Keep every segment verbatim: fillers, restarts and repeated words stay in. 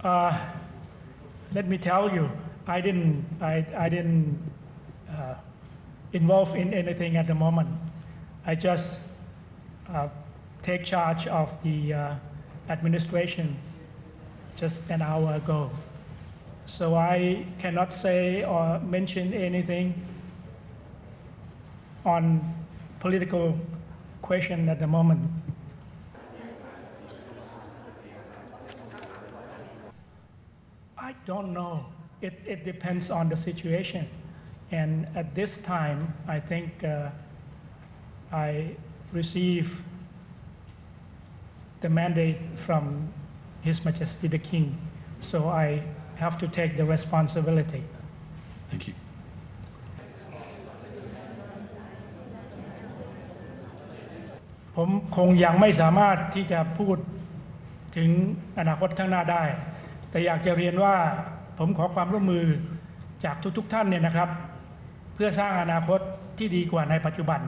Uh, let me tell you, I didn't, I, I didn't uh, involve in anything at the moment. I just uh, take charge of the uh, administration just an hour ago. So I cannot say or mention anything on political question at the moment. I don't know. It, it depends on the situation. And at this time, I think uh, I receive the mandate from His Majesty the King. So I have to take the responsibility. Thank you. ผมคงยังไม่สามารถที่จะพูดถึงอนาคตข้างหน้าได้แต่อยากจะเรียนว่าผมขอความร่วมมือจากทุกๆท่านเนี่ยนะครับเพื่อสร้างอนาคตที่ดีกว่าในปัจจุบัน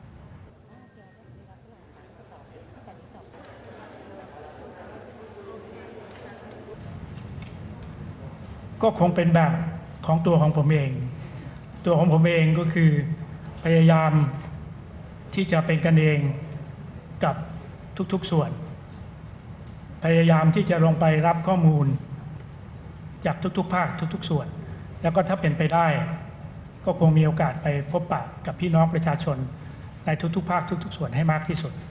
ก็คงเป็นแบบของตัวของผมเองตัวของผมเองก็คือพยายามที่จะเป็นกันเองกับทุกๆส่วนพยายามที่จะลงไปรับข้อมูลจากทุกๆภาคทุกๆส่วนแล้วก็ถ้าเป็นไปได้ก็คงมีโอกาสไปพบปะกับพี่น้องประชาชนในทุกๆภาคทุกๆส่วนให้มากที่สุด